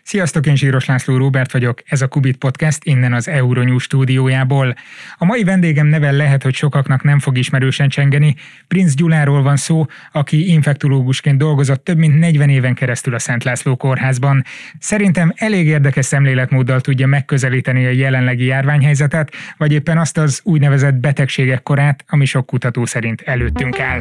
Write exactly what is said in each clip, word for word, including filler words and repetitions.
Sziasztok, én Zsíros László Róbert vagyok, ez a Kubit Podcast innen az Euronews stúdiójából. A mai vendégem neve lehet, hogy sokaknak nem fog ismerősen csengeni. Princ Gyuláról van szó, aki infektológusként dolgozott több mint negyven éven keresztül a Szent László kórházban. Szerintem elég érdekes szemléletmóddal tudja megközelíteni a jelenlegi járványhelyzetet, vagy éppen azt az úgynevezett betegségek korát, ami sok kutató szerint előttünk áll.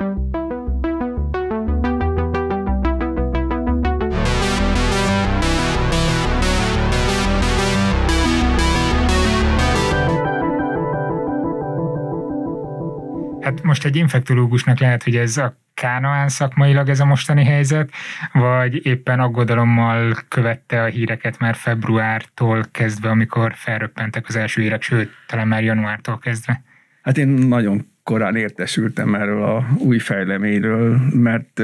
Hát most egy infektológusnak lehet, hogy ez a kánaán szakmailag ez a mostani helyzet, vagy éppen aggodalommal követte a híreket már februártól kezdve, amikor felröppentek az első hírek, sőt, talán már januártól kezdve. Hát én nagyon korán értesültem erről a új fejleményről, mert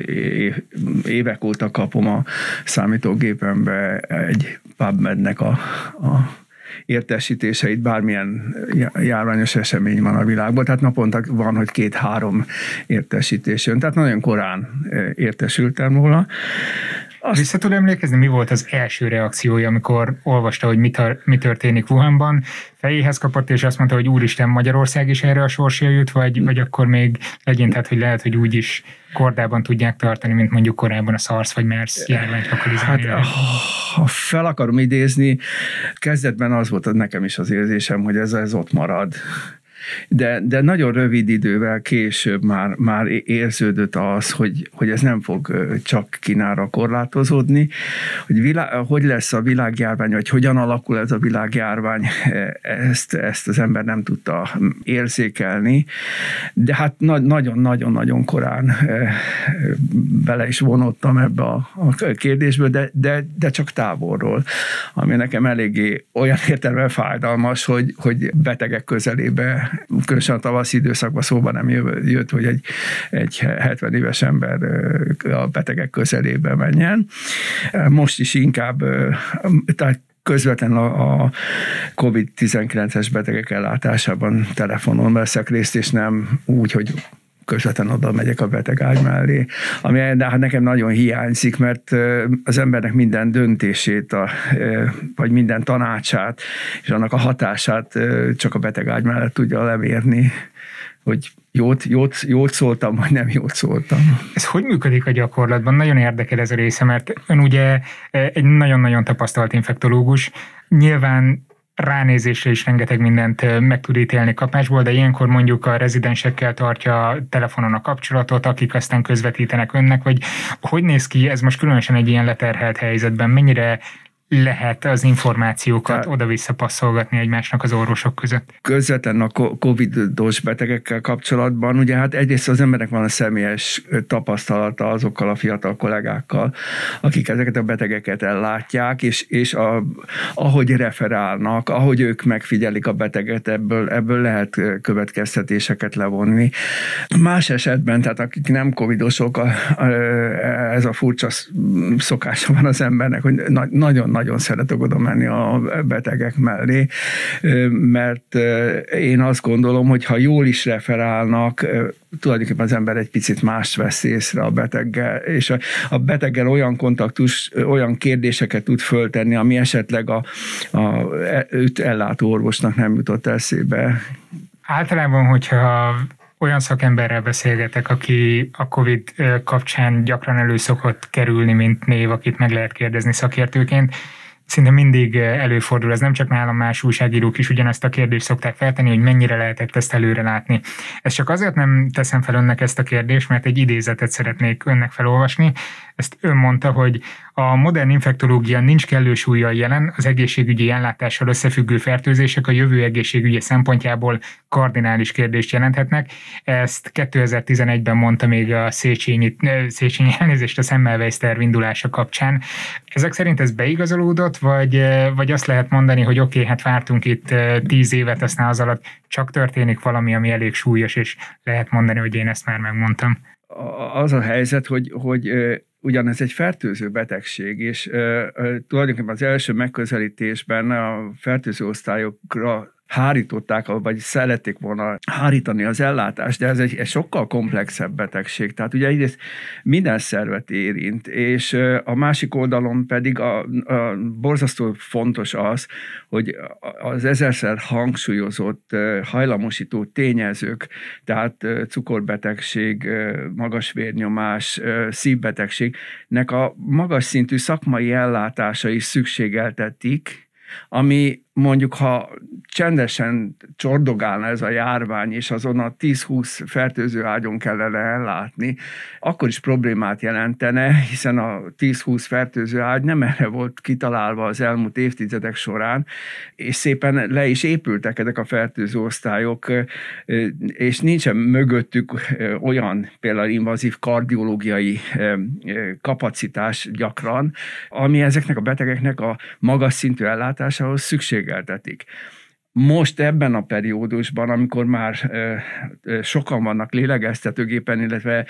évek óta kapom a számítógépembe egy PubMednek a, a értesítéseit, bármilyen járványos esemény van a világban, tehát naponta van, hogy két-három értesítés jön, tehát nagyon korán értesültem róla. Azt... Vissza tud emlékezni, mi volt az első reakciója, amikor olvasta, hogy mi, tar- mi történik Wuhanban, fejéhez kapott, és azt mondta, hogy úristen, Magyarország is erre a sorsra jut, vagy, vagy akkor még legyintett, hogy lehet, hogy úgy is kordában tudják tartani, mint mondjuk korábban a SARS vagy MERS járványt lokalizálni. Hát, ha fel akarom idézni, kezdetben az volt nekem is az érzésem, hogy ez, ez ott marad. De, de nagyon rövid idővel később már, már érződött az, hogy, hogy ez nem fog csak Kínára korlátozódni, hogy, világ, hogy lesz a világjárvány, vagy hogyan alakul ez a világjárvány, ezt, ezt az ember nem tudta érzékelni, de hát nagyon-nagyon-nagyon korán bele is vonottam ebbe a, a kérdésbe, de, de, de csak távolról, ami nekem eléggé olyan értelemben fájdalmas, hogy, hogy betegek közelébe, különösen a tavaszi időszakban szóban nem jött, hogy egy, egy hetven éves ember a betegek közelébe menjen. Most is inkább, tehát közvetlenül a kovid tizenkilences betegek ellátásában telefonon veszek részt, és nem úgy, hogy közvetlenül oda megyek a betegágy mellé. Ami de hát nekem nagyon hiányzik, mert az embernek minden döntését, a, vagy minden tanácsát, és annak a hatását csak a betegágy mellett tudja lemérni, hogy jót, jót, jót szóltam, vagy nem jót szóltam. Ez hogy működik a gyakorlatban? Nagyon érdekel ez a része, mert ön ugye egy nagyon-nagyon tapasztalt infektológus, nyilván ránézésre is rengeteg mindent meg tud ítélni kapásból, de ilyenkor mondjuk a rezidensekkel tartja telefonon a kapcsolatot, akik aztán közvetítenek önnek, vagy hogy néz ki ez most különösen egy ilyen leterhelt helyzetben? Mennyire lehet az információkat hát, oda-vissza passzolgatni egymásnak az orvosok között? Közvetlen a covidos betegekkel kapcsolatban, ugye hát egyrészt az embernek van a személyes tapasztalata azokkal a fiatal kollégákkal, akik ezeket a betegeket ellátják, és, és a, ahogy referálnak, ahogy ők megfigyelik a beteget, ebből, ebből lehet következtetéseket levonni. Más esetben, tehát akik nem covidosok, a, a, ez a furcsa szokása van az embernek, hogy na, nagyon nagyon szeretek oda menni a betegek mellé, mert én azt gondolom, hogy ha jól is referálnak, tulajdonképpen az ember egy picit mást vesz észre a beteggel, és a, a beteggel olyan kontaktus, olyan kérdéseket tud föltenni, ami esetleg a, a, őt ellátó orvosnak nem jutott eszébe. Általában, hogyha olyan szakemberrel beszélgetek, aki a Covid kapcsán gyakran elő szokott kerülni, mint név, akit meg lehet kérdezni szakértőként, szinte mindig előfordul, ez nem csak nálam, más újságírók is ugyanezt a kérdést szokták feltenni, hogy mennyire lehetett ezt előre látni. Ezt csak azért nem teszem fel önnek ezt a kérdést, mert egy idézetet szeretnék önnek felolvasni. Ezt ön mondta, hogy a modern infektológia nincs kellő súllyal jelen, az egészségügyi ellátással összefüggő fertőzések a jövő egészségügyi szempontjából kardinális kérdést jelenthetnek. Ezt kétezer-tizenegyben mondta még a Széchenyi, Széchenyi elnézést a Semmelweis terv indulása kapcsán. Ezek szerint ez beigazolódott, vagy, vagy azt lehet mondani, hogy oké, okay, hát vártunk itt tíz évet, aztán az alatt csak történik valami, ami elég súlyos, és lehet mondani, hogy én ezt már megmondtam. Az a helyzet, hogy, hogy ugyanez egy fertőző betegség, és uh, tulajdonképpen az első megközelítésben a fertőző osztályokra hárították, vagy szerették volna hárítani az ellátást, de ez egy, egy sokkal komplexebb betegség. Tehát ugye egyrészt minden szervet érint, és a másik oldalon pedig a, a borzasztó fontos az, hogy az ezerszer hangsúlyozott hajlamosító tényezők, tehát cukorbetegség, magas vérnyomás, szívbetegségnek a magas szintű szakmai ellátása is szükségeltetik, ami mondjuk, ha csendesen csordogálna ez a járvány, és azon a tíz-húsz fertőző ágyon kellene ellátni, akkor is problémát jelentene, hiszen a tíz-húsz fertőző ágy nem erre volt kitalálva az elmúlt évtizedek során, és szépen le is épültek ezek a fertőző osztályok, és nincsen mögöttük olyan például invazív kardiológiai kapacitás gyakran, ami ezeknek a betegeknek a magas szintű ellátásához szükségeltetik. Most ebben a periódusban, amikor már sokan vannak lélegeztetőgépen, illetve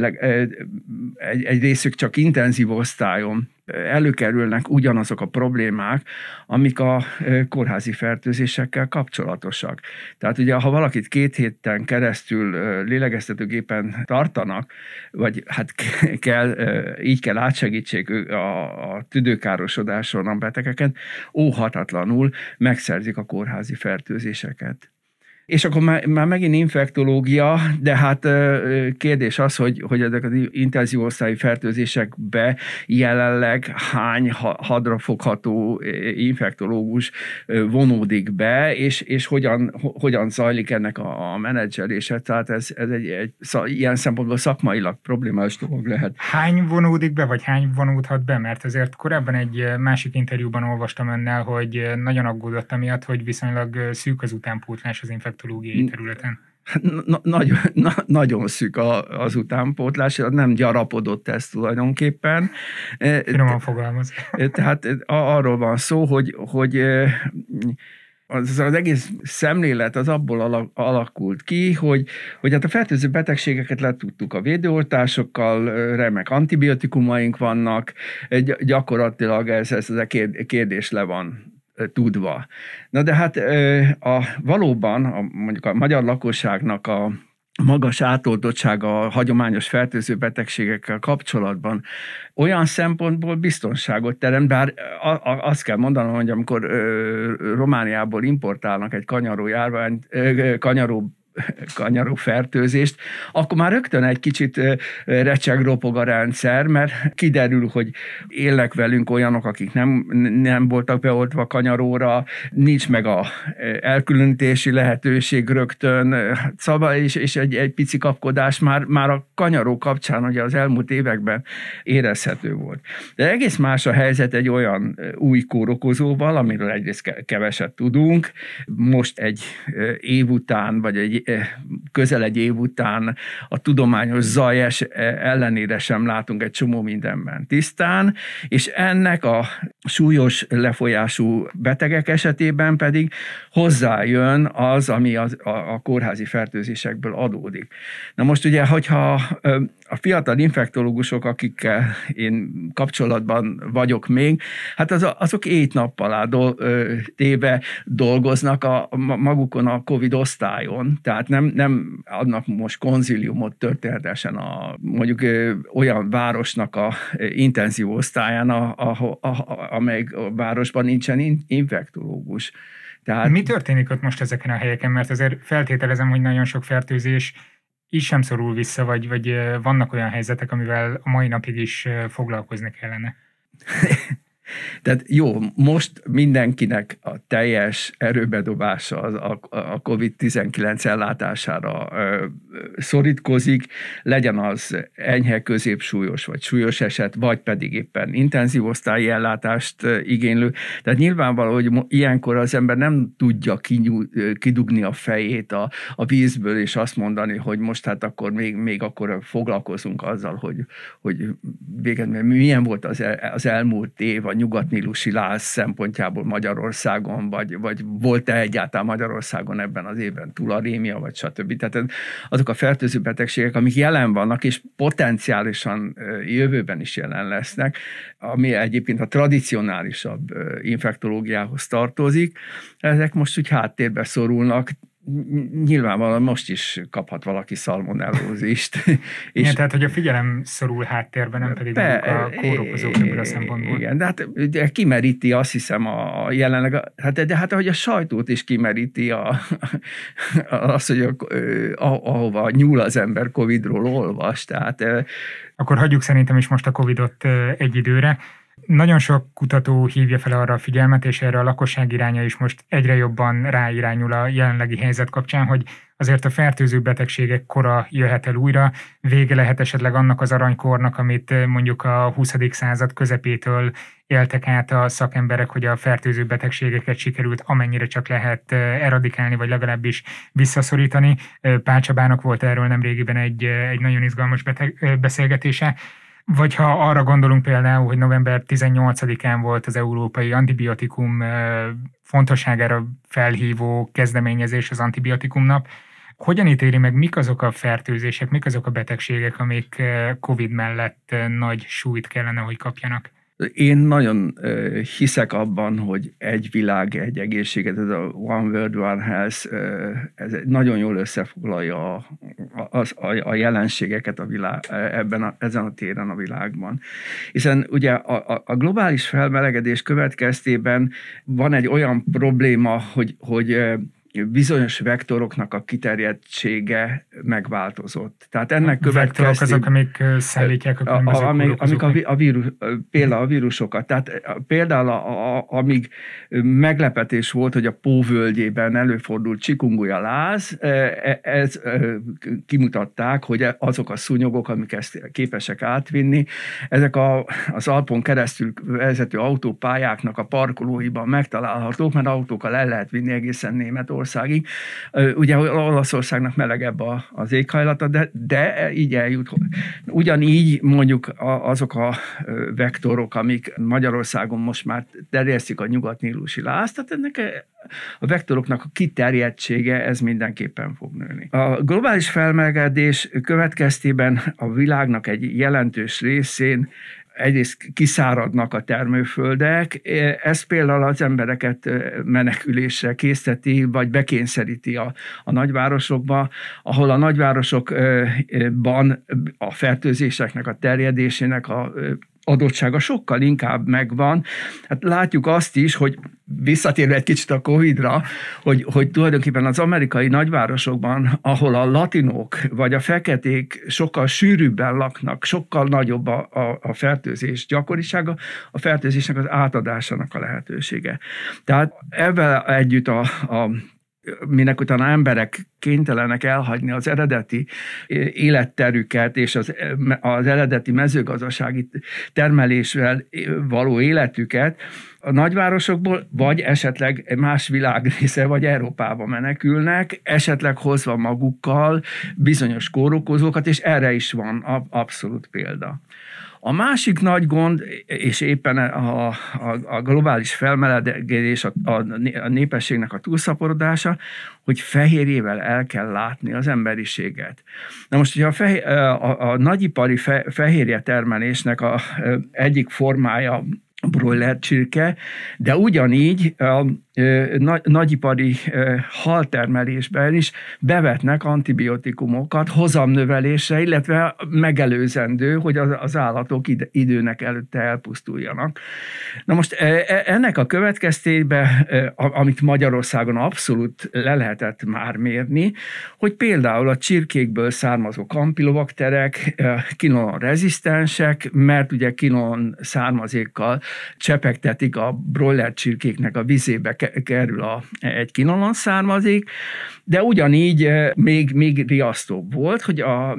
egy, egy részük csak intenzív osztályon, előkerülnek ugyanazok a problémák, amik a kórházi fertőzésekkel kapcsolatosak. Tehát ugye, ha valakit két héten keresztül lélegeztetőgépen tartanak, vagy hát kell, így kell átsegítsék a, a tüdőkárosodáson a betegeket, óhatatlanul megszerzik a kórházi fertőzéseket. És akkor már, már megint infektológia, de hát kérdés az, hogy, hogy ezek az intenzív osztályi fertőzésekbe jelenleg hány hadrafogható infektológus vonódik be, és, és hogyan, hogyan zajlik ennek a, a menedzselése. Tehát ez, ez egy, egy ilyen szempontból szakmailag problémás dolog lehet. Hány vonódik be, vagy hány vonódhat be? Mert azért korábban egy másik interjúban olvastam önnel, hogy nagyon aggódott amiatt, hogy viszonylag szűk az utánpótlás az infektológiai területen. Na, nagyon, na, nagyon szűk a, az utánpótlás, nem gyarapodott ez tulajdonképpen. Finoman fogalmaz. Tehát arról van szó, hogy, hogy az, az egész szemlélet az abból alakult ki, hogy, hogy hát a fertőző betegségeket letudtuk a védőoltásokkal, remek antibiotikumaink vannak, gyakorlatilag ez, ez a kérdés le van tudva. Na de hát a, valóban a, mondjuk a magyar lakosságnak a magas átoltottsága a hagyományos fertőző betegségekkel kapcsolatban olyan szempontból biztonságot teremt, bár azt kell mondanom, hogy amikor Romániából importálnak egy kanyaró járványt, kanyaró kanyaró fertőzést, akkor már rögtön egy kicsit recseg, ropog a rendszer, mert kiderül, hogy élnek velünk olyanok, akik nem, nem voltak beoltva kanyaróra, nincs meg a elkülönítési lehetőség rögtön, szóval és, és egy, egy pici kapkodás már, már a kanyaró kapcsán ugye az elmúlt években érezhető volt. De egész más a helyzet egy olyan új kórokozóval, amiről egyrészt keveset tudunk. Most egy év után, vagy egy közel egy év után a tudományos zaj ellenére sem látunk egy csomó mindenben tisztán, és ennek a súlyos lefolyású betegek esetében pedig hozzájön az, ami az, a, a kórházi fertőzésekből adódik. Na most ugye, hogyha a fiatal infektológusok, akikkel én kapcsolatban vagyok még, hát az, azok éjt-nappal át téve dolgoznak a, magukon a Covid osztályon, tehát nem, nem adnak most konziliumot történetesen a mondjuk olyan városnak a intenzív osztályán, a, a, a, a, amely a városban nincsen infektológus. Tehát... Mi történik ott most ezeken a helyeken? Mert azért feltételezem, hogy nagyon sok fertőzés így sem szorul vissza, vagy, vagy vannak olyan helyzetek, amivel a mai napig is foglalkozni kellene. Tehát jó, most mindenkinek a teljes erőbedobása a, a kovid tizenkilenc ellátására ö, szorítkozik, legyen az enyhe, középsúlyos vagy súlyos eset, vagy pedig éppen intenzív osztályi ellátást igénylő. Tehát nyilvánvaló, hogy ilyenkor az ember nem tudja kinyú, kidugni a fejét a, a vízből, és azt mondani, hogy most hát akkor még, még akkor foglalkozunk azzal, hogy, hogy végül milyen volt az, el, az elmúlt év a nyugatnílusi láz szempontjából Magyarországon, vagy, vagy volt-e egyáltalán Magyarországon ebben az évben tularémia, vagy stb. Tehát azok azok a fertőző betegségek, amik jelen vannak, és potenciálisan jövőben is jelen lesznek, ami egyébként a tradicionálisabb infektológiához tartozik, ezek most úgy háttérbe szorulnak. Nyilvánvalóan most is kaphat valaki szalmonellózist. Igen, tehát, hogy a figyelem szorul háttérben, nem pedig be, a kórokozók ebből a szempontból. Igen, de hát de kimeríti, azt hiszem, a jelenleg, a, hát, de hát ahogy a sajtót is kimeríti a, az, hogy a, ahova nyúl az ember Covidról olvas. Tehát, akkor hagyjuk szerintem is most a Covidot egy időre. Nagyon sok kutató hívja fel arra a figyelmet, és erre a lakosság iránya is most egyre jobban ráirányul a jelenlegi helyzet kapcsán, hogy azért a fertőző betegségek kora jöhet el újra, vége lehet esetleg annak az aranykornak, amit mondjuk a huszadik század közepétől éltek át a szakemberek, hogy a fertőző betegségeket sikerült amennyire csak lehet eradikálni, vagy legalábbis visszaszorítani. Pál Csabának volt erről nemrégiben egy, egy nagyon izgalmas beteg, beszélgetése. Vagy ha arra gondolunk például, hogy november tizennyolcadikán volt az Európai Antibiotikum fontosságára felhívó kezdeményezés, az Antibiotikumnap, hogyan ítéli meg, mik azok a fertőzések, mik azok a betegségek, amik Covid mellett nagy súlyt kellene, hogy kapjanak? Én nagyon uh, hiszek abban, hogy egy világ, egy egészséget, ez a One World, One Health, uh, ez nagyon jól összefoglalja a, a, a, a jelenségeket a világ, ebben a, ezen a téren a világban. Hiszen ugye a, a globális felmelegedés következtében van egy olyan probléma, hogy, hogy bizonyos vektoroknak a kiterjedtsége megváltozott. Tehát ennek következtében... Vektorok azok, amik szállítják a különböző a, amik, amik a, a vírus, például a vírusokat. Tehát például a, a, amíg meglepetés volt, hogy a Pó völgyében előfordult chikungunya láz, ez kimutatták, hogy azok a szúnyogok, amik ezt képesek átvinni, ezek a, az Alpon keresztül vezető autópályáknak a parkolóiban megtalálhatók, mert autókkal el lehet vinni egészen Németországig. Ugye Olaszországnak melegebb az éghajlata, de, de így eljut. Ugyanígy mondjuk azok a vektorok, amik Magyarországon most már terjesztik a nyugat-nílusi lázt, tehát ennek a vektoroknak a kiterjedtsége, ez mindenképpen fog nőni. A globális felmelegedés következtében a világnak egy jelentős részén egyrészt kiszáradnak a termőföldek, ez például az embereket menekülésre készteti, vagy bekényszeríti a, a nagyvárosokba, ahol a nagyvárosokban a fertőzéseknek a terjedésének a adottsága sokkal inkább megvan. Hát látjuk azt is, hogy visszatérve egy kicsit a Covidra, hogy, hogy tulajdonképpen az amerikai nagyvárosokban, ahol a latinok vagy a feketék sokkal sűrűbben laknak, sokkal nagyobb a, a, a fertőzés gyakorisága, a fertőzésnek az átadásának a lehetősége. Tehát ebben együtt a, a minek utána emberek kénytelenek elhagyni az eredeti életterüket és az, az eredeti mezőgazdasági termelésvel való életüket, a nagyvárosokból vagy esetleg más világrésze, vagy Európába menekülnek, esetleg hozva magukkal bizonyos kórokozókat, és erre is van abszolút példa. A másik nagy gond, és éppen a, a, a globális felmelegedés, a, a népességnek a túlszaporodása, hogy fehérjével el kell látni az emberiséget. Na most, hogyha a, fehér, a, a nagyipari fe, fehérje termelésnek a, a egyik formája broiler csirke, de ugyanígy a nagy, nagyipari haltermelésben is bevetnek antibiotikumokat hozamnövelésre, illetve megelőzendő, hogy az, az állatok id, időnek előtte elpusztuljanak. Na most ennek a következtében, amit Magyarországon abszolút le lehetett már mérni, hogy például a csirkékből származó kampilobakterek kinolon rezisztensek, mert ugye kinolon származékkal csepegtetik a broiler csirkéknek a vizébe kerül a, egy kinolon származék, de ugyanígy még, még riasztóbb volt, hogy a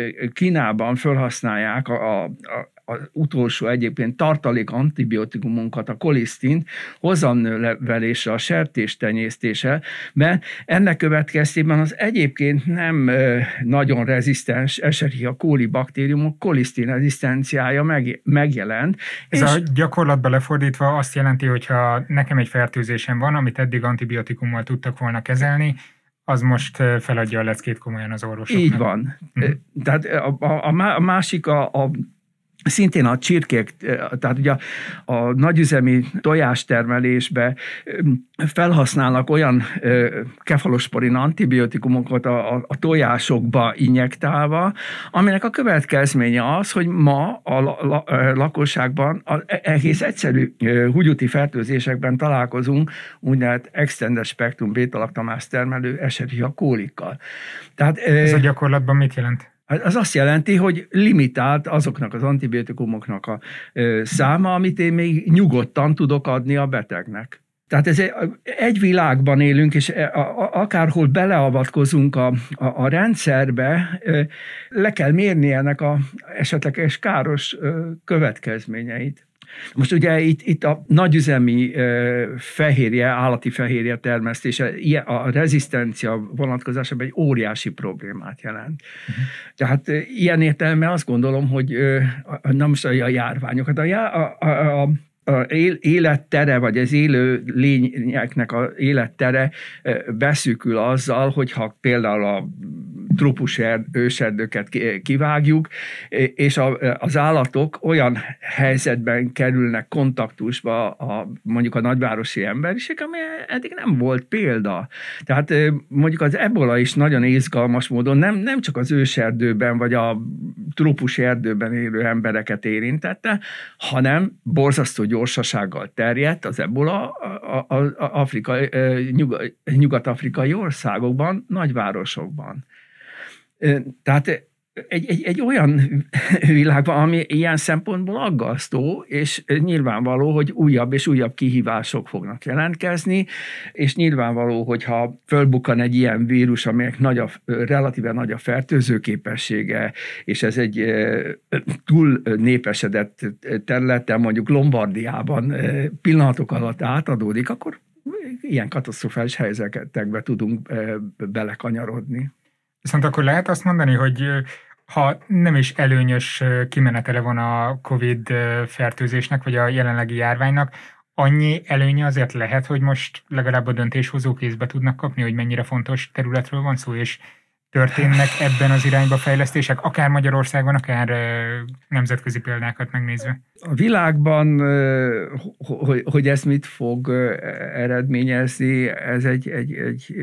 Kínában felhasználják a, a, az utolsó egyébként tartalék antibiotikumunkat, a kolisztint hozamnövelésre, a sertéstenyésztéssel, mert ennek következtében az egyébként nem nagyon rezisztens Escherichia coli baktériumok kolisztin rezisztenciája meg, megjelent. Ez és a gyakorlatban lefordítva azt jelenti, hogyha nekem egy fertőzésem van, amit eddig antibiotikummal tudtak volna kezelni, az most feladja a leckét komolyan az orvosoknak. Így van. Mm. Tehát a, a, a másik a, a szintén a csirkék, tehát ugye a, a nagyüzemi tojástermelésbe felhasználnak olyan kefalosporin antibiotikumokat a, a, a tojásokba injektálva, aminek a következménye az, hogy ma a la, la, lakosságban az egész egyszerű húgyúti fertőzésekben találkozunk úgynevezett extended spektrum bétalaktamás termelő escherichia kólikkal. Tehát, ez a gyakorlatban mit jelent? Az azt jelenti, hogy limitált azoknak az antibiotikumoknak a száma, amit én még nyugodtan tudok adni a betegnek. Tehát ez egy világban élünk, és akárhol beleavatkozunk a, a, a rendszerbe, le kell mérni ennek a esetleges káros következményeit. Most ugye itt, itt a nagyüzemi fehérje, állati fehérje termesztése, a rezisztencia vonatkozásában egy óriási problémát jelent. Uh-huh. Tehát ilyen értelemben azt gondolom, hogy na most a járványokat, a, a, a, a a élettere, vagy az élő lényeknek az élettere beszűkül azzal, hogyha például a trópus őserdőket kivágjuk, és az állatok olyan helyzetben kerülnek kontaktusba a, mondjuk a nagyvárosi emberiség, ami eddig nem volt példa. Tehát mondjuk az ebola is nagyon izgalmas módon nem, nem csak az őserdőben, vagy a trópus erdőben élő embereket érintette, hanem borzasztó gyorsasággal terjedt az ebola az afrikai, nyugat-afrikai országokban, nagyvárosokban. Tehát egy, egy, egy olyan világban, ami ilyen szempontból aggasztó, és nyilvánvaló, hogy újabb és újabb kihívások fognak jelentkezni, és nyilvánvaló, hogyha fölbukkan egy ilyen vírus, amelyek nagy a, relatíve nagy a fertőző képessége, és ez egy túl népesedett területen, mondjuk Lombardiában pillanatok alatt átadódik, akkor ilyen katasztrofális helyzetekbe tudunk belekanyarodni. Viszont akkor lehet azt mondani, hogy ha nem is előnyös kimenetele van a Covid fertőzésnek, vagy a jelenlegi járványnak, annyi előnye azért lehet, hogy most legalább a döntéshozók észbe tudnak kapni, hogy mennyire fontos területről van szó, és történnek ebben az irányba fejlesztések, akár Magyarországon, akár nemzetközi példákat megnézve? A világban, hogy, hogy ez mit fog eredményezni, ez egy, egy, egy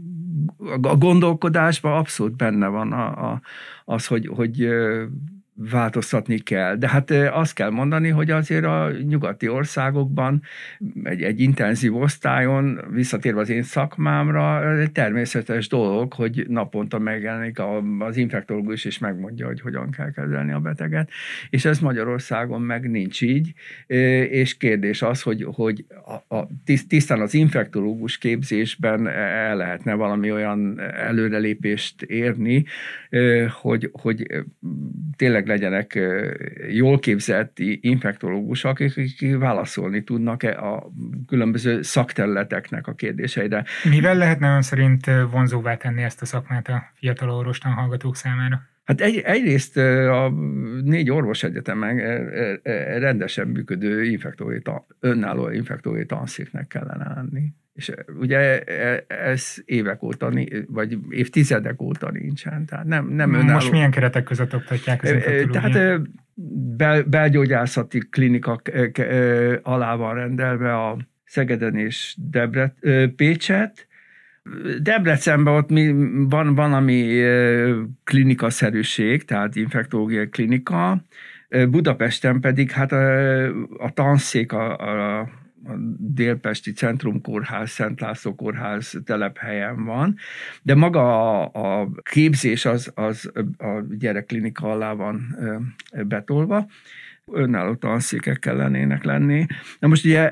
a gondolkodásban abszolút benne van a, a, az, hogy, hogy változtatni kell. De hát azt kell mondani, hogy azért a nyugati országokban egy, egy intenzív osztályon, visszatérve az én szakmámra, egy természetes dolog, hogy naponta megjelenik az infektológus, és megmondja, hogy hogyan kell kezelni a beteget. És ez Magyarországon meg nincs így, és kérdés az, hogy, hogy a, a, tisztán az infektológus képzésben el lehetne valami olyan előrelépést érni, hogy, hogy tényleg legyenek jól képzett infektológusok, akik válaszolni tudnak a különböző szakterületeknek a kérdéseire. Mivel lehetne ön szerint vonzóvá tenni ezt a szakmát a fiatal orvostan hallgatók számára? Hát egy, egyrészt a négy orvosegyetemen rendesen működő infektológiai, önálló infektológiai tanszéknek kellene lenni. És ugye ez évek óta, vagy évtizedek óta nincsen. Tehát nem, nem önálló. Most milyen keretek között oktatják az infektológiát? Tehát bel, belgyógyászati klinikak alá van rendelve a Szegeden és Debret, Pécset. Debrecenben ott mi, van valami klinikaszerűség, tehát infektológiai klinika. Budapesten pedig hát a, a tanszék a, a a Délpesti Centrumkórház, Szent László Kórház telephelyen van, de maga a, a képzés az, az a gyerekklinika alá van betolva. Önálló tanszékek kellenének lenni. Na most ugye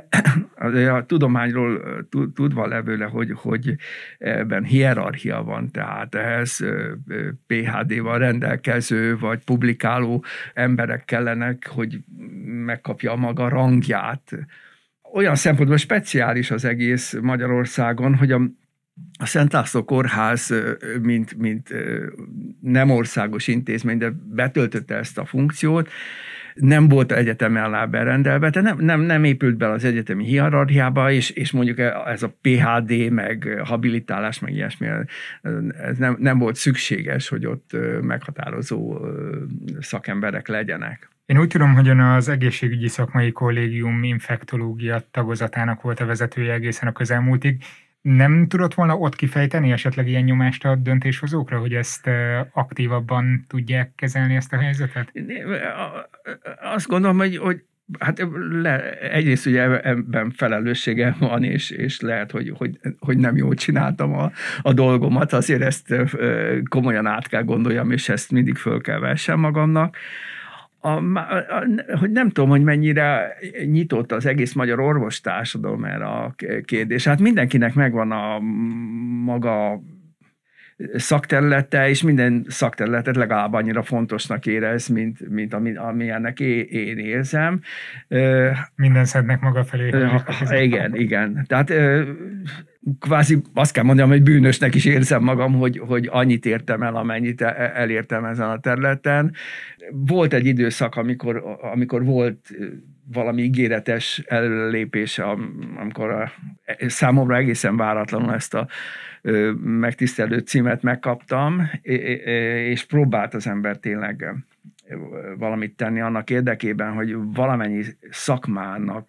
a tudományról tudva levőle, hogy, hogy ebben hierarchia van, tehát ehhez pé há dé-val rendelkező vagy publikáló emberek kellenek, hogy megkapja a maga rangját. Olyan szempontból speciális az egész Magyarországon, hogy a, a Szent László Kórház, mint, mint nem országos intézmény, de betöltötte ezt a funkciót, nem volt egyetem alá berendelve, tehát nem, nem, nem épült be az egyetemi hierarchiába, és, és mondjuk ez a pé há dé, meg habilitálás, meg ilyesmi, ez nem, nem volt szükséges, hogy ott meghatározó szakemberek legyenek. Én úgy tudom, hogy ön az egészségügyi szakmai kollégium infektológia tagozatának volt a vezetője egészen a közelmúltig. Nem tudott volna ott kifejteni esetleg ilyen nyomást a döntéshozókra, hogy ezt aktívabban tudják kezelni ezt a helyzetet? Azt gondolom, hogy, hogy hát le, egyrészt ugye ebben felelőssége van, és, és lehet, hogy, hogy, hogy nem jól csináltam a, a dolgomat, azért ezt komolyan át kell gondoljam, és ezt mindig föl kell vessem magamnak. A, a, hogy nem tudom, hogy mennyire nyitott az egész magyar orvostársadalom erre a kérdés. Hát mindenkinek megvan a maga szakterülete, és minden szakterületet legalább annyira fontosnak érez, mint, mint ami, amilyennek én érzem. Minden szednek maga felé. Igen, igen. Tehát kvázi azt kell mondjam, hogy bűnösnek is érzem magam, hogy, hogy annyit értem el, amennyit elértem ezen a területen. Volt egy időszak, amikor, amikor volt valami ígéretes előlépés, amikor a, számomra egészen váratlanul ezt a megtisztelő címet megkaptam, és próbált az ember tényleg valamit tenni annak érdekében, hogy valamennyi szakmának,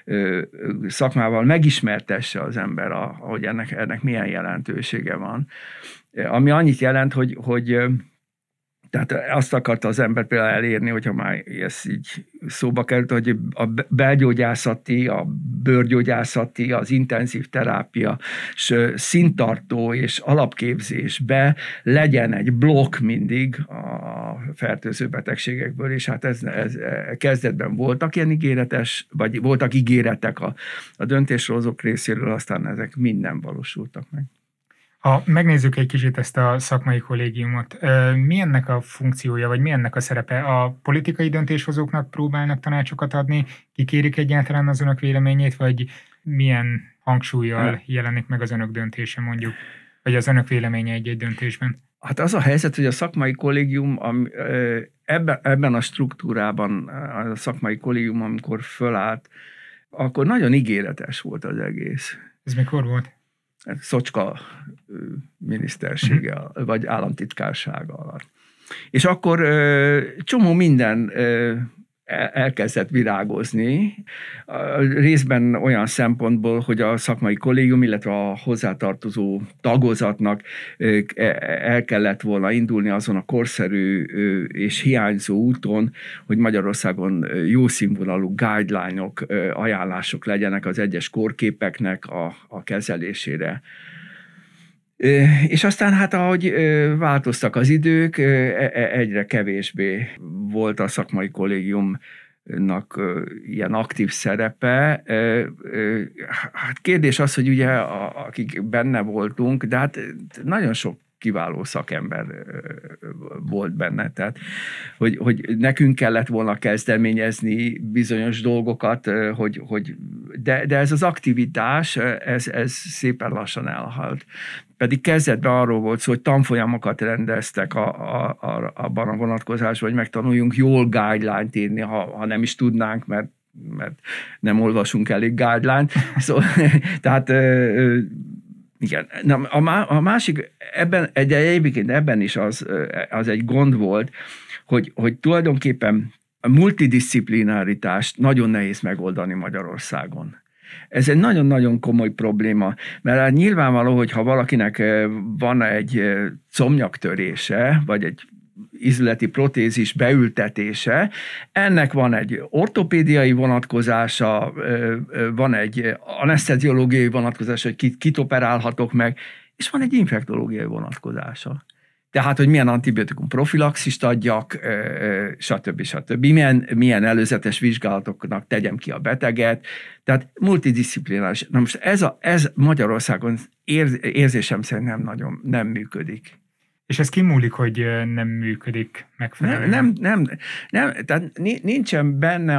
szakmával megismertesse az ember, hogy ennek, ennek milyen jelentősége van. Ami annyit jelent, hogy, hogy tehát azt akarta az ember például elérni, hogyha már ez így szóba került, hogy a belgyógyászati, a bőrgyógyászati, az intenzív terápia, és színtartó és alapképzésbe legyen egy blokk mindig a fertőző betegségekből, és hát ez, ez kezdetben voltak ilyen ígéretes, vagy voltak ígéretek a, a döntéshozók részéről, aztán ezek mind nem valósultak meg. Ha megnézzük egy kicsit ezt a szakmai kollégiumot, mi ennek a funkciója, vagy mi ennek a szerepe? A politikai döntéshozóknak próbálnak tanácsokat adni, kikérik egyáltalán az önök véleményét, vagy milyen hangsúllyal jelenik meg az önök döntése mondjuk, vagy az önök véleménye egy-egy döntésben? Hát az a helyzet, hogy a szakmai kollégium ebben, ebben a struktúrában, a szakmai kollégium, amikor fölállt, akkor nagyon ígéretes volt az egész. Ez mikor volt? Szocska minisztersége, uh-huh. vagy államtitkársága alatt. És akkor ö, csomó minden ö, elkezdett virágozni, részben olyan szempontból, hogy a szakmai kollégium, illetve a hozzátartozó tagozatnak el kellett volna indulni azon a korszerű és hiányzó úton, hogy Magyarországon jó színvonalú guideline-ok, ajánlások legyenek az egyes kórképeknek a, a kezelésére. És aztán hát, ahogy változtak az idők, egyre kevésbé volt a szakmai kollégiumnak ilyen aktív szerepe. Hát kérdés az, hogy ugye akik benne voltunk, de hát nagyon sok kiváló szakember volt benne, tehát hogy, hogy nekünk kellett volna kezdeményezni bizonyos dolgokat, hogy, hogy de, de ez az aktivitás, ez, ez szépen lassan elhalt. Pedig kezdetben arról volt szó, hogy tanfolyamokat rendeztek a, a, a, abban a vonatkozásban, hogy megtanuljunk jól guideline-t írni, ha, ha nem is tudnánk, mert, mert nem olvasunk elég guideline-t. Szóval, tehát igen. Na, a másik, ebben, egy, egyébként ebben is az, az egy gond volt, hogy, hogy tulajdonképpen a multidisziplináritást nagyon nehéz megoldani Magyarországon. Ez egy nagyon-nagyon komoly probléma, mert nyilvánvaló, hogy ha valakinek van egy combnyaktörése, vagy egy izületi protézis beültetése, ennek van egy ortopédiai vonatkozása, van egy aneszteziológiai vonatkozása, hogy kit, kit operálhatok meg, és van egy infektológiai vonatkozása. Tehát, hogy milyen antibiotikum profilaxist adjak, stb. stb. Milyen, milyen előzetes vizsgálatoknak tegyem ki a beteget. Tehát multidisziplináris. Na most ez, a, ez Magyarországon ér, érzésem szerint nem nagyon nem működik. És ez kimúlik, hogy nem működik megfelelően? Nem, nem, nem, nem tehát nincsen benne a,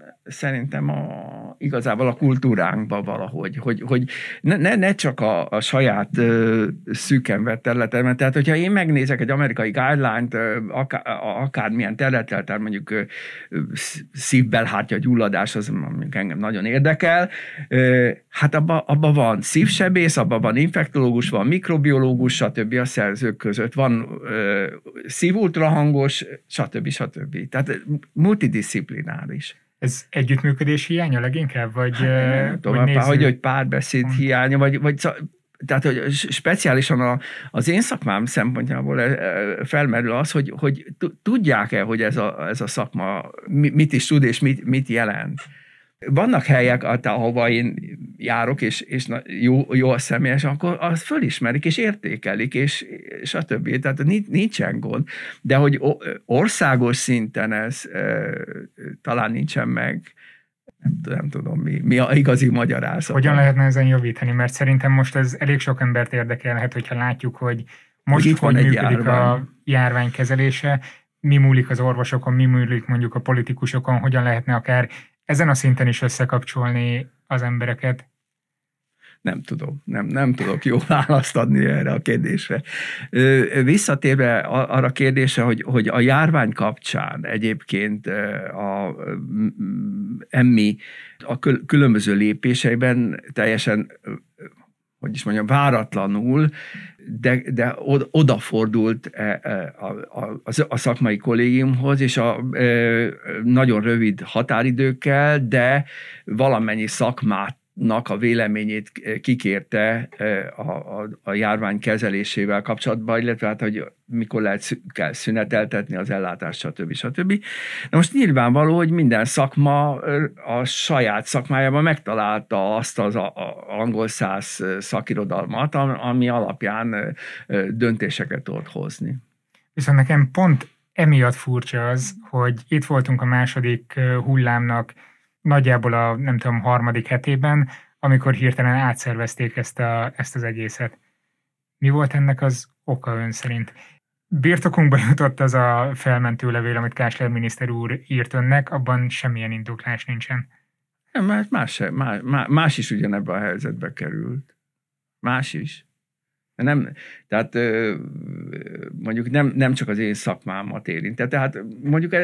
szerintem a, igazából a kultúránkba valahogy, hogy, hogy ne, ne, ne csak a, a saját uh, szűken vett területen, tehát hogyha én megnézek egy amerikai guideline-t, uh, akár, akármilyen területtel, tehát mondjuk uh, szívbelhártya gyulladás, az mondjuk engem nagyon érdekel, uh, hát abban abba van szívsebész, abban van infektológus, van mikrobiológus, stb. A szerzők között, van uh, szívultrahangos, stb. stb. Tehát multidisziplináris. Ez együttműködés hiánya leginkább? Vagy, nem tudom, vagy nézzük... hogy, hogy párbeszéd hiánya, vagy, vagy tehát, hogy speciálisan a, az én szakmám szempontjából felmerül az, hogy, hogy tudják-e, hogy ez a, ez a szakma mit is tud, és mit, mit jelent. Vannak helyek, ahova én járok, és, és jó, jó a személyes, akkor azt fölismerik, és értékelik, és, és a többi. Tehát nincsen gond. De hogy országos szinten ez e, talán nincsen meg, nem, nem tudom, mi, mi a igazi magyarázat. Hogyan lehetne ezen javítani? Mert szerintem most ez elég sok embert érdekelhet, hogyha látjuk, hogy most hogy, hogy működik járvány. A járvány kezelése, mi múlik az orvosokon, mi múlik mondjuk a politikusokon, hogyan lehetne akár ezen a szinten is összekapcsolni az embereket? Nem tudom, nem, nem tudok jó választ adni erre a kérdésre. Visszatérve arra a kérdésre, hogy, hogy a járvány kapcsán egyébként a emmi a különböző lépéseiben teljesen, hogy is mondjam, váratlanul, de, de odafordult a, a, a szakmai kollégiumhoz, és a nagyon rövid határidőkkel, de valamennyi szakmát a véleményét kikérte a, a, a járvány kezelésével kapcsolatban, illetve hát, hogy mikor lehet, kell szüneteltetni az ellátást, stb. stb. Na most nyilvánvaló, hogy minden szakma a saját szakmájában megtalálta azt az a, a angol száz szakirodalmat, ami alapján döntéseket tudott hozni. Viszont nekem pont emiatt furcsa az, hogy itt voltunk a második hullámnak nagyjából a, nem tudom, harmadik hetében, amikor hirtelen átszervezték ezt, a, ezt az egészet. Mi volt ennek az oka ön szerint? Birtokunkba jutott az a felmentő levél, amit Kásler miniszter úr írt önnek, abban semmilyen indoklás nincsen. Nem, más, más, más is ugyanebben a helyzetbe került. Más is. Nem, tehát mondjuk nem, nem csak az én szakmámat érint. Tehát mondjuk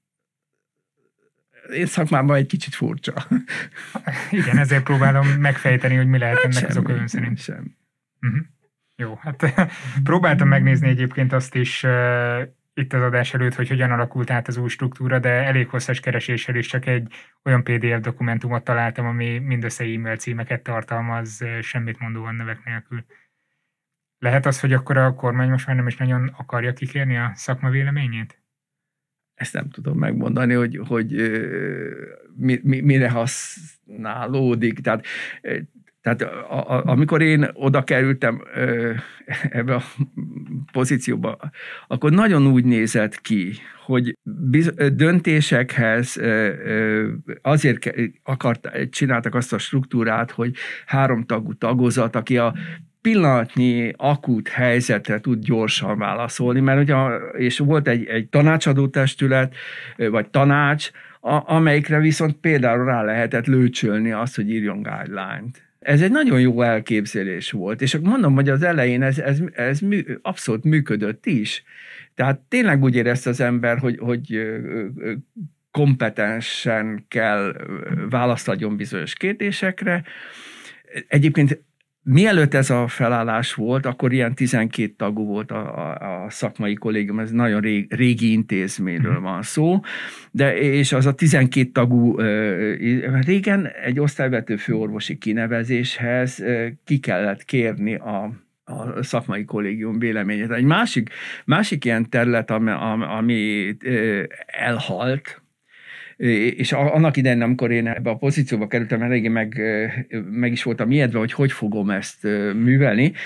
én szakmában egy kicsit furcsa. Igen, ezért próbálom megfejteni, hogy mi lehet ennek semmi, az oka ön szerint. Sem. Uh-huh. Jó, hát próbáltam megnézni egyébként azt is uh, itt az adás előtt, hogy hogyan alakult át az új struktúra, de elég hosszas kereséssel is csak egy olyan pé dé ef dokumentumot találtam, ami mindössze e-mail címeket tartalmaz, semmit mondóan nevek nélkül. Lehet az, hogy akkor a kormány most már nem is nagyon akarja kikérni a szakma véleményét? Ezt nem tudom megmondani, hogy, hogy mi, mi, mire használódik. Tehát, tehát a, a, amikor én oda kerültem ebbe a pozícióba, akkor nagyon úgy nézett ki, hogy biz, döntésekhez azért akart, csináltak azt a struktúrát, hogy háromtagú tagozat, aki a pillanatnyi akut helyzetre tud gyorsan válaszolni, mert ugye, és volt egy, egy tanácsadó testület, vagy tanács, a, amelyikre viszont például rá lehetett lőcsölni azt, hogy írjon guideline-t. Ez egy nagyon jó elképzelés volt, és mondom, hogy az elején ez, ez, ez mű, abszolút működött is. Tehát tényleg úgy érezte az ember, hogy, hogy kompetensen kell választ adjon bizonyos kérdésekre. Egyébként mielőtt ez a felállás volt, akkor ilyen tizenkét tagú volt a, a, a szakmai kollégium, ez nagyon rég, régi intézményről van szó, de és az a tizenkét tagú, régen egy osztályvezető főorvosi kinevezéshez ki kellett kérni a a szakmai kollégium véleményét. Egy másik, másik ilyen terület, ami, ami elhalt, és annak idején, amikor én ebbe a pozícióba kerültem, eléggé meg, meg is voltam ijedve, hogy hogy fogom ezt művelni.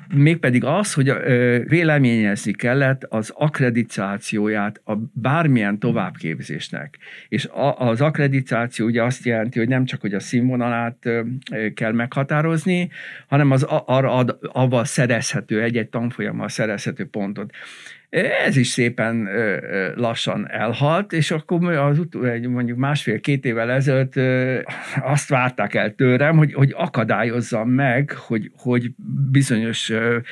mégpedig az, hogy véleményezni kellett az akkreditációját a bármilyen továbbképzésnek. És az akkreditáció ugye azt jelenti, hogy nem csak, hogy a színvonalát kell meghatározni, hanem az arra avval szerezhető, egy-egy tanfolyammal szerezhető pontot. Ez is szépen lassan elhalt, és akkor az ut- mondjuk másfél-két évvel ezelőtt azt várták el tőlem, hogy, hogy akadályozzam meg, hogy, hogy bizonyos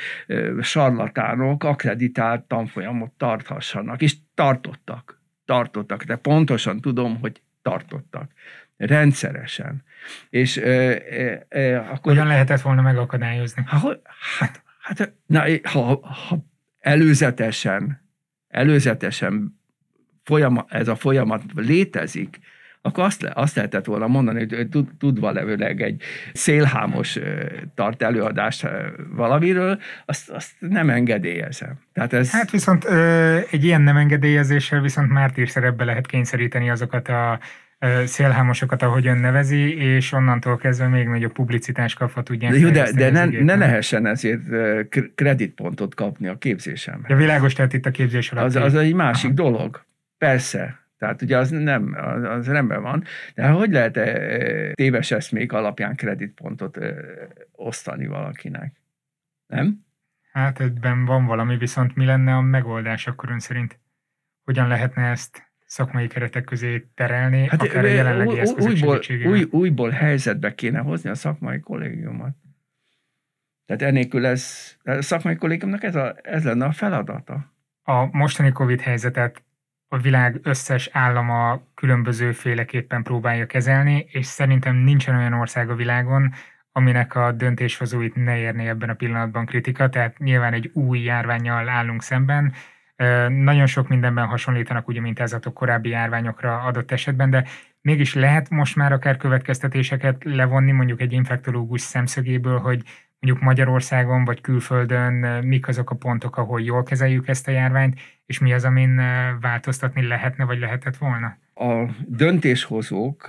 sarlatánok akkreditált tanfolyamot tarthassanak, és tartottak. Tartottak, de pontosan tudom, hogy tartottak. Rendszeresen. És e, e, akkor... Hogyan lehetett volna megakadályozni? Hát, hát, hát na, ha, ha előzetesen, előzetesen folyamat, ez a folyamat létezik, akkor azt, le, azt lehetett volna mondani, hogy tudva levőleg egy szélhámos tart előadást valamiről, azt, azt nem engedélyezem. Tehát ez... Hát viszont ö, egy ilyen nem engedélyezéssel viszont mártírszerepbe lehet kényszeríteni azokat a szélhámosokat, ahogy ön nevezi, és onnantól kezdve még nagyobb publicitást kapva tudják. De, jó, de, de ne, ne lehessen ezért kreditpontot kapni a képzésemben. De világos, tehát itt a képzés alatt. Az, az egy másik Aha. dolog. Persze. Tehát ugye az nem, az, az rendben van, de hogy lehet téves eszmék alapján kreditpontot osztani valakinek? Nem? Hát ebben van valami, viszont mi lenne a megoldás akkor ön szerint? Hogyan lehetne ezt szakmai keretek közé terelni, hát akár a jelenlegi eszközök újból, segítségével? Új, újból helyzetbe kéne hozni a szakmai kollégiumot. Tehát ennélkül ez, a szakmai kollégiumnak ez, a, ez lenne a feladata. A mostani Covid helyzetet a világ összes állama különböző féleképpen próbálja kezelni, és szerintem nincsen olyan ország a világon, aminek a döntéshozóit ne érné ebben a pillanatban kritika, tehát nyilván egy új járvánnyal állunk szemben. Nagyon sok mindenben hasonlítanak ugye mintázatok korábbi járványokra adott esetben, de mégis lehet most már akár következtetéseket levonni mondjuk egy infektológus szemszögéből, hogy mondjuk Magyarországon vagy külföldön mik azok a pontok, ahol jól kezeljük ezt a járványt, és mi az, amin változtatni lehetne, vagy lehetett volna? A döntéshozók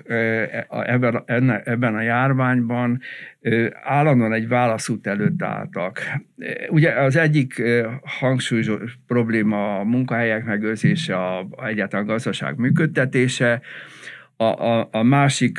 ebben, ebben a járványban állandóan egy válaszút előtt álltak. Ugye az egyik hangsúlyos probléma a munkahelyek megőrzése, a, egyáltalán a gazdaság működtetése, a, a, a másik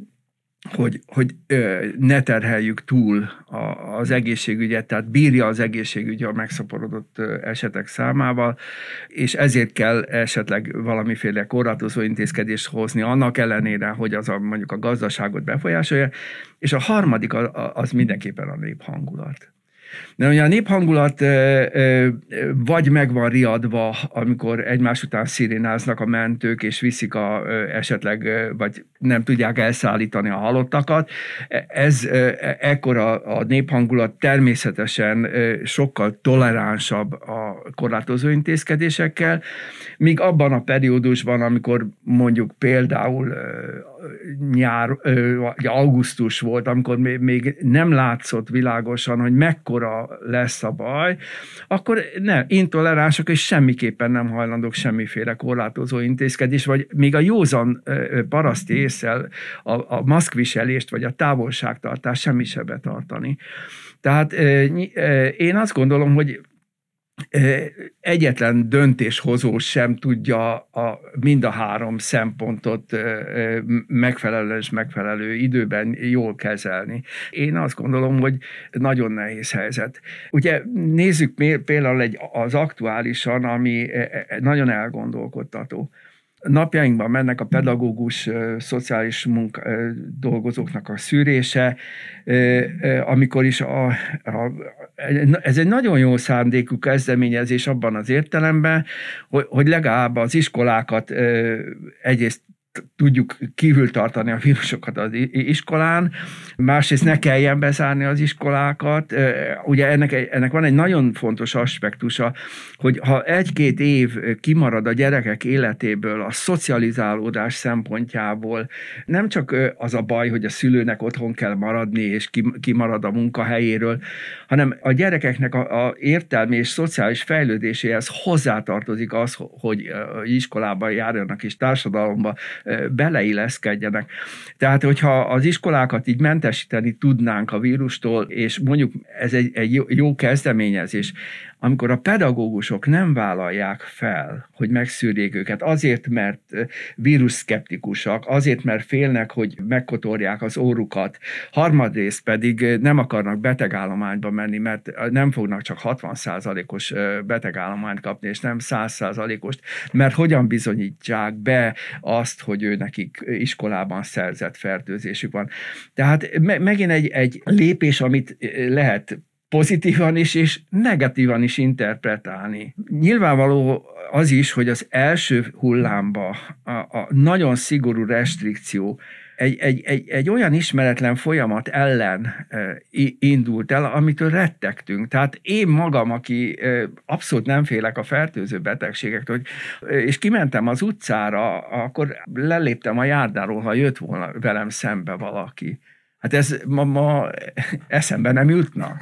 hogy, hogy ne terheljük túl az egészségügyet, tehát bírja az egészségügy a megszaporodott esetek számával, és ezért kell esetleg valamiféle korlátozó intézkedést hozni, annak ellenére, hogy az a, mondjuk a gazdaságot befolyásolja, és a harmadik az mindenképpen a néphangulat. De ugye a néphangulat vagy meg van riadva, amikor egymás után szirénáznak a mentők, és viszik a, esetleg, vagy nem tudják elszállítani a halottakat. Ez ekkor a, a néphangulat természetesen sokkal toleránsabb a korlátozó intézkedésekkel, míg abban a periódusban, amikor mondjuk például nyár, vagy augusztus volt, amikor még nem látszott világosan, hogy mekkora lesz a baj, akkor ne, intoleránsak és semmiképpen nem hajlandók semmiféle korlátozó intézkedés, vagy még a józan paraszti ésszel a, a maszkviselést, vagy a távolságtartást semmi se betartani. Tehát én azt gondolom, hogy egyetlen döntéshozó sem tudja a, mind a három szempontot megfelelő és megfelelő időben jól kezelni. Én azt gondolom, hogy nagyon nehéz helyzet. Ugye nézzük például egy, az aktuálisan, ami nagyon elgondolkodtató. Napjainkban mennek a pedagógus, szociális munka, dolgozóknak a szűrése, amikor is a, a, ez egy nagyon jó szándékú kezdeményezés abban az értelemben, hogy, hogy legalább az iskolákat egyrészt tudjuk kívül tartani a vírusokat az iskolán, másrészt ne kelljen bezárni az iskolákat. Ugye ennek, ennek van egy nagyon fontos aspektusa, hogy ha egy-két év kimarad a gyerekek életéből a szocializálódás szempontjából, nem csak az a baj, hogy a szülőnek otthon kell maradni, és kimarad a munkahelyéről, hanem a gyerekeknek a, a értelmi és szociális fejlődéséhez hozzátartozik az, hogy iskolában járjanak és társadalomba beleilleszkedjenek. Tehát, hogyha az iskolákat így mentesíteni tudnánk a vírustól, és mondjuk ez egy, egy jó kezdeményezés, amikor a pedagógusok nem vállalják fel, hogy megszűrjék őket, azért, mert vírusszkeptikusak, azért, mert félnek, hogy megkotorják az órukat, harmadrészt pedig nem akarnak betegállományba menni, mert nem fognak csak hatvan százalékos betegállományt kapni, és nem száz százalékost, mert hogyan bizonyítják be azt, hogy ő nekik iskolában szerzett fertőzésük van. Tehát megint egy, egy lépés, amit lehet pozitívan is, és negatívan is interpretálni. Nyilvánvaló az is, hogy az első hullámba a, a nagyon szigorú restrikció egy, egy, egy, egy olyan ismeretlen folyamat ellen indult el, amitől rettegtünk. Tehát én magam, aki abszolút nem félek a fertőző betegségektől, és kimentem az utcára, akkor leléptem a járdáról, ha jött volna velem szembe valaki. Hát ez ma, ma eszembe nem jutna.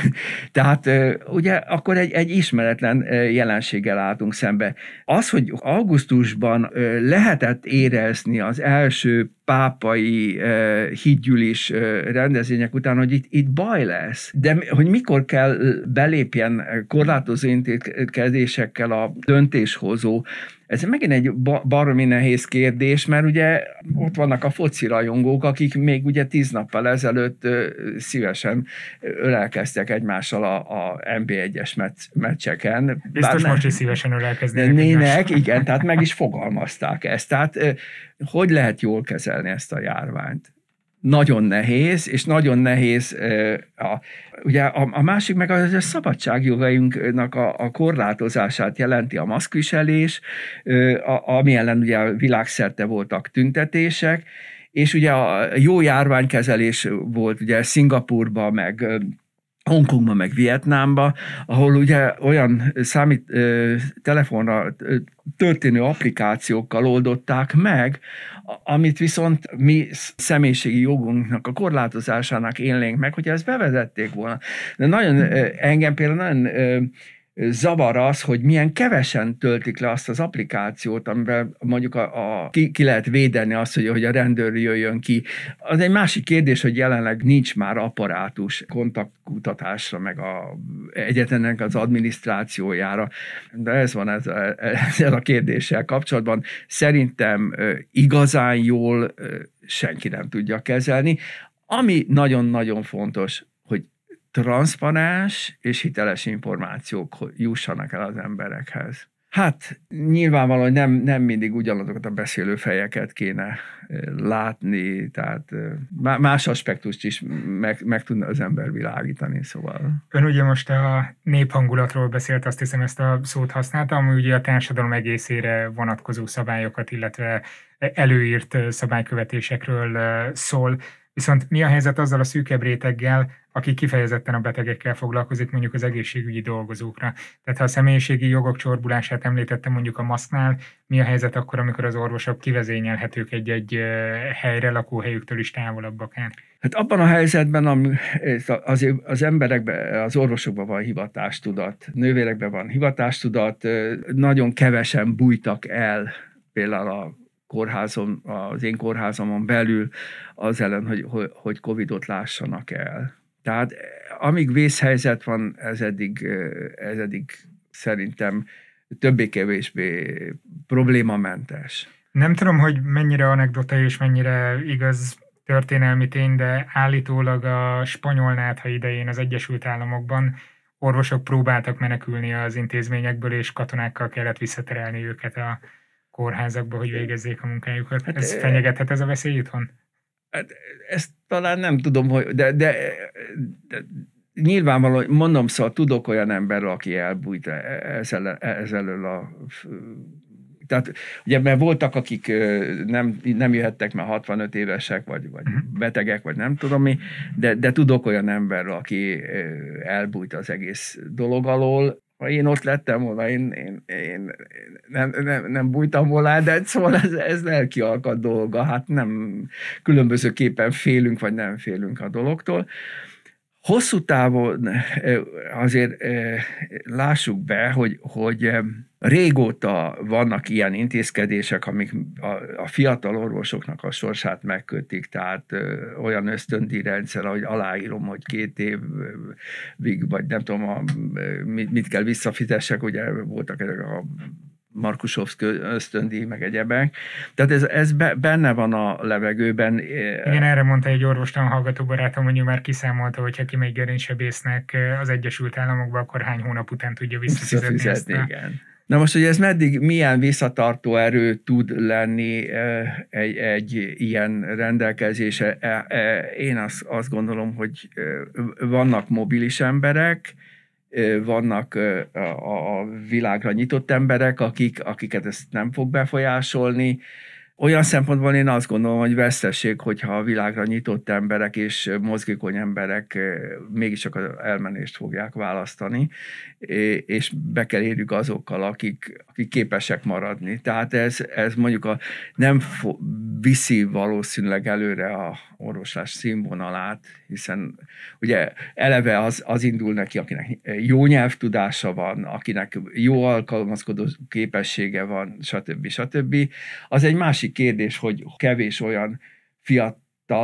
Tehát ugye akkor egy, egy ismeretlen jelenséggel álltunk szembe. Az, hogy augusztusban lehetett érezni az első pápai hídgyűlés rendezvények után, hogy itt, itt baj lesz. De hogy mikor kell belépjen korlátozó intézkedésekkel a döntéshozó, ez megint egy baromi nehéz kérdés, mert ugye ott vannak a foci rajongók, akik még ugye tíz nappal ezelőtt szívesen ölelkeztek egymással a, a en bé egyes meccseken. Biztos Bár most is szívesen ölelkeznének. Nének, igen, tehát meg is fogalmazták ezt. Tehát hogy lehet jól kezelni ezt a járványt? Nagyon nehéz, és nagyon nehéz a, ugye a, a másik meg az a szabadságjogainknak a, a korlátozását jelenti a maszkviselés, a, ami ellen ugye világszerte voltak tüntetések, és ugye a jó járványkezelés volt ugye Szingapurban, meg Hongkongban, meg Vietnámban, ahol ugye olyan számít telefonra történő applikációkkal oldották meg, amit viszont mi személyiségi jogunknak a korlátozásának élnénk meg, hogyha ezt bevezették volna. De nagyon, engem például nagyon zavar az, hogy milyen kevesen töltik le azt az applikációt, amivel mondjuk a, a, ki, ki lehet védeni azt, hogy, hogy a rendőr jöjjön ki. Az egy másik kérdés, hogy jelenleg nincs már apparátus kontaktkutatásra, meg a egyetemnek az adminisztrációjára. De ez van ezzel, ezzel a kérdéssel kapcsolatban. Szerintem igazán jól senki nem tudja kezelni. Ami nagyon-nagyon fontos, hogy transzparens és hiteles információk jussanak el az emberekhez. Hát nyilvánvalóan nem, nem mindig ugyanazokat a beszélő fejeket kéne látni, tehát más aspektust is meg, meg tudna az ember világítani, szóval. Ön ugye most a néphangulatról beszélt, azt hiszem ezt a szót használta, ami ugye a társadalom egészére vonatkozó szabályokat, illetve előírt szabálykövetésekről szól. Viszont mi a helyzet azzal a szűkebb réteggel, aki kifejezetten a betegekkel foglalkozik, mondjuk az egészségügyi dolgozókra? Tehát ha a személyiségi jogok csorbulását említette mondjuk a maszknál, mi a helyzet akkor, amikor az orvosok kivezényelhetők egy-egy helyre, lakóhelyüktől is távolabb akár? Hát abban a helyzetben az, az emberekben, az orvosokban van hivatástudat, nővérekben van hivatástudat, nagyon kevesen bújtak el például a kórházom, az én kórházamon belül az ellen, hogy, hogy Covidot lássanak el. Tehát amíg vészhelyzet van, ez eddig, ez eddig szerintem többé-kevésbé problémamentes. Nem tudom, hogy mennyire anekdota és mennyire igaz történelmi tény, de állítólag a spanyol nátha idején az Egyesült Államokban orvosok próbáltak menekülni az intézményekből, és katonákkal kellett visszaterelni őket a kórházakba, hogy végezzék a munkájukat. Hát ez fenyegethet ez a veszély itthon? Hát ezt talán nem tudom, hogy, de, de, de nyilvánvalóan, mondom, szóval tudok olyan emberről, aki elbújt ezzel, ezzel a... Tehát ugye, mert voltak, akik nem, nem jöhettek, mert hatvanöt évesek, vagy, vagy betegek, vagy nem tudom mi, de, de tudok olyan emberről, aki elbújt az egész dolog alól. Ha én ott lettem volna, én, én, én nem, nem, nem bújtam volna, de szóval ez, ez lelki alkat dolga, hát nem különbözőképpen félünk, vagy nem félünk a dologtól. Hosszú távon azért lássuk be, hogy, hogy régóta vannak ilyen intézkedések, amik a, a fiatal orvosoknak a sorsát megkötik, tehát ö, olyan ösztöndíj rendszer, ahogy aláírom, hogy két évig, vagy nem tudom, a, mit, mit kell visszafizessek, ugye voltak ezek a Markusovszki ösztöndíj, meg egyebek. Tehát ez, ez benne van a levegőben. Igen, erre mondta egy orvostan hallgató barátom, hogy ő már kiszámolta, hogy ha kimegy gerincsebésznek az Egyesült Államokba, akkor hány hónap után tudja visszafizetni ezt a... Igen. Na most, hogy ez meddig milyen visszatartó erő tud lenni egy, egy ilyen rendelkezése, én azt, azt gondolom, hogy vannak mobilis emberek, vannak a világra nyitott emberek, akik, akiket ezt nem fog befolyásolni. Olyan szempontból én azt gondolom, hogy vesztesség, hogyha a világra nyitott emberek és mozgékony emberek mégiscsak az elmenést fogják választani, és be kell érjük azokkal, akik, akik képesek maradni. Tehát ez, ez mondjuk a, nem fo- viszi valószínűleg előre a orvoslás színvonalát, hiszen ugye eleve az, az indul neki, akinek jó nyelvtudása van, akinek jó alkalmazkodó képessége van, stb. stb. Az egy másik kérdés, hogy kevés olyan fiatal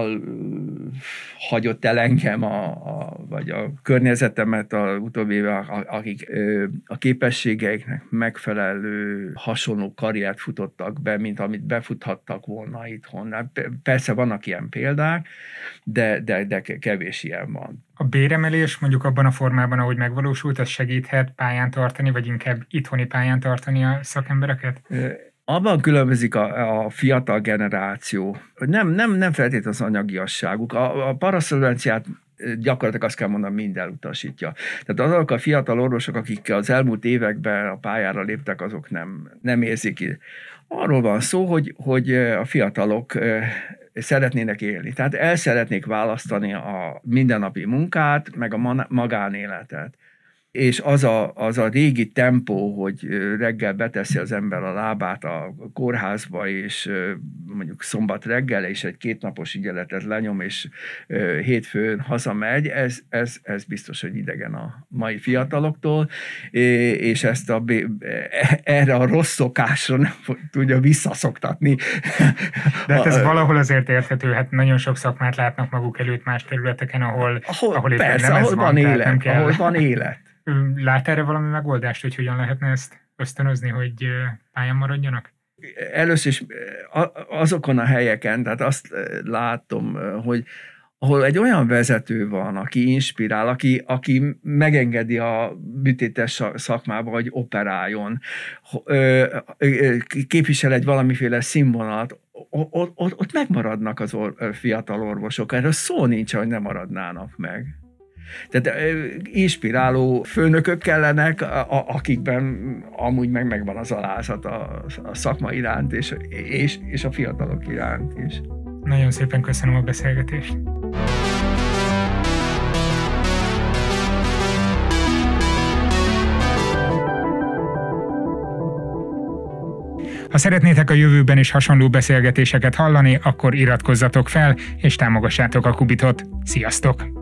hagyott el engem, a, a, vagy a környezetemet a utóbbi évek, akik ö, a képességeiknek megfelelő hasonló karriert futottak be, mint amit befuthattak volna itthon. Persze vannak ilyen példák, de, de, de kevés ilyen van. A béremelés mondjuk abban a formában, ahogy megvalósult, az segíthet pályán tartani, vagy inkább itthoni pályán tartani a szakembereket? Abban különbözik a, a fiatal generáció. Nem, nem, nem feltétlenül az anyagiasságuk. A, a paraszolvenciát gyakorlatilag azt kell mondani, mind elutasítja. Tehát azok a fiatal orvosok, akik az elmúlt években a pályára léptek, azok nem, nem érzik. Arról van szó, hogy, hogy a fiatalok szeretnének élni. Tehát el szeretnék választani a mindennapi munkát, meg a magánéletet. És az a, az a régi tempó, hogy reggel beteszi az ember a lábát a kórházba, és mondjuk szombat reggel, és egy kétnapos ügyeletet lenyom, és hétfőn hazamegy, ez, ez, ez biztos, hogy idegen a mai fiataloktól, és ezt a, erre a rossz szokásra nem tudja visszaszoktatni. De hát ez a, valahol azért érthető, hát nagyon sok szakmát látnak maguk előtt más területeken, ahol, ahol, ahol éppen persze, nem ahol ez van, van, élet, nem kell. ahol van élet. Lát erre valami megoldást, hogy hogyan lehetne ezt ösztönözni, hogy pályán maradjanak? Először is azokon a helyeken, tehát azt látom, hogy ahol egy olyan vezető van, aki inspirál, aki, aki megengedi a műtétes szakmába, hogy operáljon, képvisel egy valamiféle színvonalat, ott, ott, ott megmaradnak az or, fiatal orvosok. Erről szó nincs, hogy nem maradnának meg. Tehát inspiráló főnökök kellenek, akikben amúgy meg megvan az alázat a, a szakma iránt, és, és, és a fiatalok iránt is. Nagyon szépen köszönöm a beszélgetést. Ha szeretnétek a jövőben is hasonló beszélgetéseket hallani, akkor iratkozzatok fel, és támogassátok a Kubitot. Sziasztok!